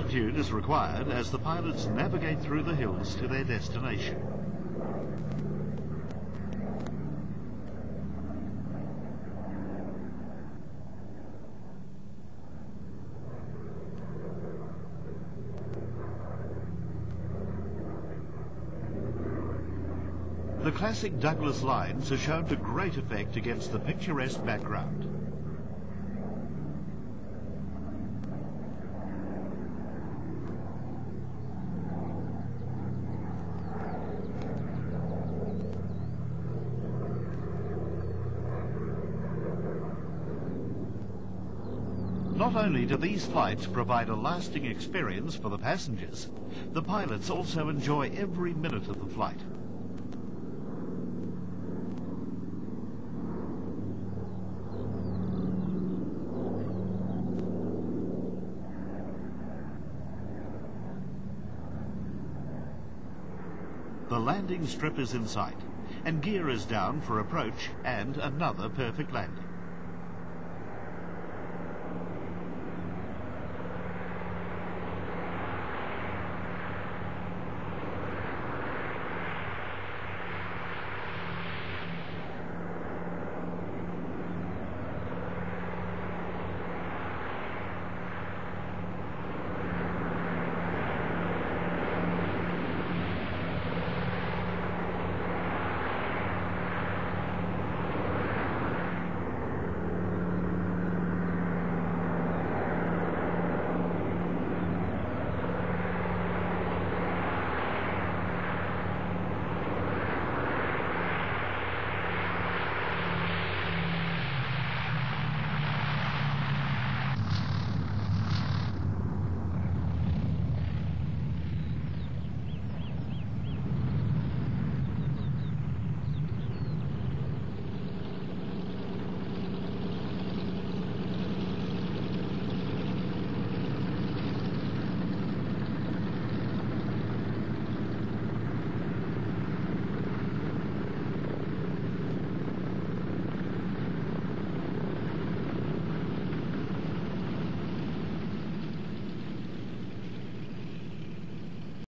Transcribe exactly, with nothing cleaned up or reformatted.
altitude is required as the pilots navigate through the hills to their destination. The classic Douglas lines are shown to great effect against the picturesque background. Not only do these flights provide a lasting experience for the passengers, the pilots also enjoy every minute of the flight. The landing strip is in sight, and gear is down for approach and another perfect landing.